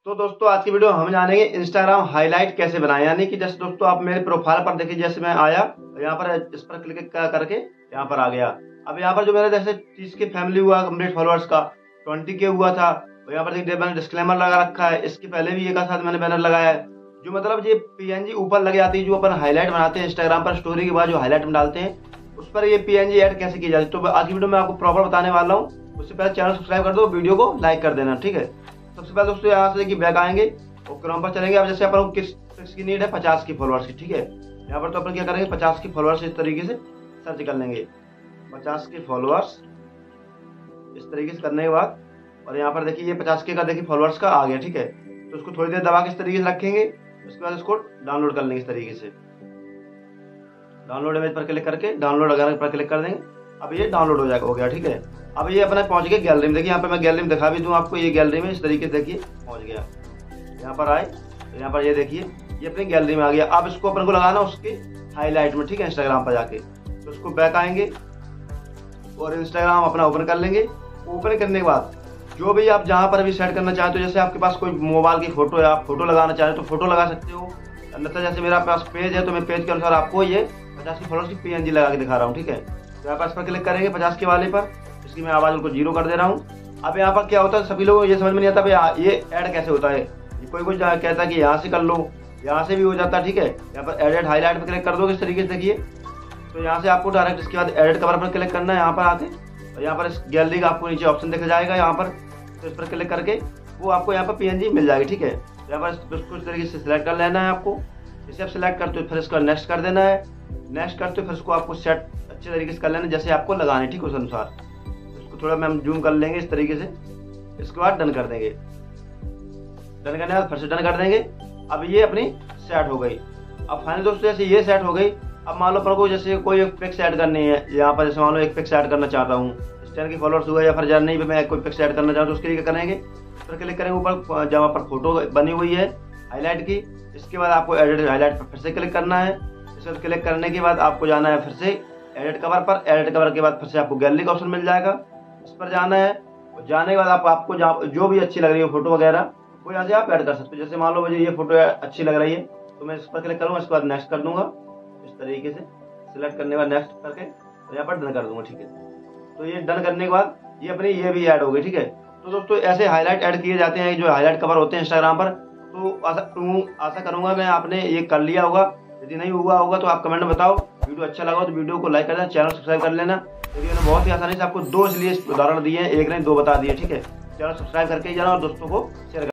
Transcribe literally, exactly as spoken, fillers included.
तो दोस्तों आज की वीडियो हम जानेंगे इंस्टाग्राम हाईलाइट कैसे बनाएं। यानी कि जैसे दोस्तों आप मेरे प्रोफाइल पर देखिए, जैसे मैं आया यहाँ पर इस पर क्लिक करके यहाँ पर आ गया। अब यहाँ पर जो मेरा जैसे तीस के फैमिली हुआ कंप्लीट फॉलोअर्स का ट्वेंटी के हुआ था, और यहाँ पर देखिए मैंने डिस्क्लेमर लगा रखा है। इसके पहले भी एक साथ मैंने बैनर लगाया है, जो मतलब ये पीएनजी ऊपर लग जाती है जो अपन हाईलाइट बनाते हैं इंस्टाग्राम पर स्टोरी के बाद जो हाईलाइट में डालते हैं उस पर ये पीएनजी ऐड कैसे की जाती है। तो आज की वीडियो में आपको प्रॉपर बताने वाला हूँ। उससे पहले चैनल सब्सक्राइब कर दो, वीडियो को लाइक कर देना, ठीक है। सबसे पहले दोस्तों यहाँ से देखिए बैक आएंगे और क्रोम पर चलेंगे। अब जैसे अपन को किस फिक्स की नीड है, पचास की फॉलोअर्स की, ठीक है। यहाँ पर तो अपन क्या करेंगे, पचास की फॉलोअर्स इस तरीके से सर्च कर लेंगे, पचास के फॉलोअर्स इस तरीके से करने के बाद, और यहाँ पर देखिए ये पचास के का देखिए फॉलोअर्स का आ गया, ठीक है। तो उसको थोड़ी देर दबा के इस तरीके से रखेंगे, उसके बाद इसको डाउनलोड कर लेंगे इस तरीके से। डाउनलोड इमेज पर क्लिक करके डाउनलोड वगैरह पर क्लिक कर देंगे। अब ये डाउनलोड हो जाएगा, हो गया, ठीक है। अब ये अपने पहुंच गए गैलरी में। देखिए यहाँ पे मैं गैलरी में दिखा भी दूं आपको, ये गैलरी में इस तरीके से देखिए पहुंच गया। यहाँ पर आए तो यहाँ पर ये देखिए ये अपनी गैलरी में आ गया। अब इसको अपन को लगाना उसके हाईलाइट में, ठीक है, इंस्टाग्राम पर जाके। तो उसको बैक आएंगे और इंस्टाग्राम अपना ओपन कर लेंगे। ओपन करने के बाद जो भी आप जहाँ पर भी सेट करना चाहते हो, जैसे आपके पास कोई मोबाइल की फोटो है, आप फोटो लगाना चाहते हो तो फोटो लगा सकते हो। अन्यथा जैसे मेरा पास पेज है तो मैं पेज के अनुसार आपको ये पचास की फॉलोअर्स की पीएनजी लगा के दिखा रहा हूँ, ठीक है। तो यहाँ पर इस पर क्लिक करेंगे पचास के वाले पर। इसकी मैं आवाज़ उनको जीरो कर दे रहा हूँ। अब यहाँ पर क्या होता है, सभी लोगों को ये समझ में नहीं आता भाई ये ऐड कैसे होता है। कोई कोई कहता है कि यहाँ से कर लो, यहाँ से भी हो जाता है, ठीक है। यहाँ पर एडिट हाईलाइट पर क्लिक कर दो इस तरीके से, देखिए। तो यहाँ से आपको डायरेक्ट इसके बाद एडिट कवर पर क्लिक करना है यहाँ पर आके, और यहाँ पर इस गैलरी का आपको नीचे ऑप्शन दिख जाएगा यहाँ पर। तो इस पर क्लिक करके वो आपको यहाँ पर पीएनजी मिल जाएगी, ठीक है। यहाँ पर इसको इस तरीके से सिलेक्ट कर लेना है आपको। इसे आप सिलेक्ट करते हो फिर इसका नेक्स्ट कर देना है। नेक्स्ट करते हो फिर इसको आपको सेट अच्छे तरीके से कर लेना जैसे आपको लगाने, ठीक है, उस अनुसार। इसको थोड़ा मैं जूम कर लेंगे इस तरीके से। इसके बाद डन कर देंगे। डन करने के बाद फिर से डन कर देंगे। अब ये अपनी सेट हो गई। अब फाइनल दोस्तों जैसे ये सेट हो गई, अब मान लो पर को जैसे कोई एक पिक्स ऐड करनी है यहाँ पर, जैसे मान लो एक पिक्स ऐड करना चाहता हूँ, स्टैंड की फॉलोअर्स हुआ या फिर जान नहीं मैं कोई पिक्स ऐड करना चाहूँ तो उसके लिए क्या करेंगे, फिर क्लिक करेंगे ऊपर जहाँ पर फोटो बनी हुई है हाईलाइट की। इसके बाद आपको एडिट हाईलाइट पर फिर से क्लिक करना है। इसके बाद क्लिक करने के बाद आपको जाना है फिर से एडिट कवर पर। एडिट कवर के बाद फिर से आपको गैलरी का ऑप्शन मिल जाएगा, इस पर जाना है। और जाने के बाद आप, आपको जहाँ जो भी अच्छी लग रही है फोटो वगैरह वो यहाँ से आप ऐड कर सकते हो। जैसे मान लो मुझे ये फोटो अच्छी लग रही है तो मैं इस पर क्लिक करूँगा, इसके बाद नेक्स्ट कर दूंगा इस तरीके से। सिलेक्ट करने के बाद नेक्स्ट करके और यहाँ पर डन कर दूंगा, ठीक है। तो ये डन करने के बाद ये अपनी ये भी ऐड हो गई, ठीक है। तो दोस्तों ऐसे हाईलाइट ऐड किए जाते हैं जो हाईलाइट कवर होते हैं इंस्टाग्राम पर। तो आशा आशा करूंगा कि आपने ये कर लिया होगा। यदि नहीं हुआ होगा तो आप कमेंट में बताओ। वीडियो अच्छा लगा तो वीडियो को लाइक कर देना, चैनल सब्सक्राइब कर लेना। क्योंकि मैंने बहुत ही आसानी से आपको दो इसलिए उदाहरण दिए हैं, एक नहीं दो बता दिए, ठीक है। चैनल सब्सक्राइब करके जाना और दोस्तों को शेयर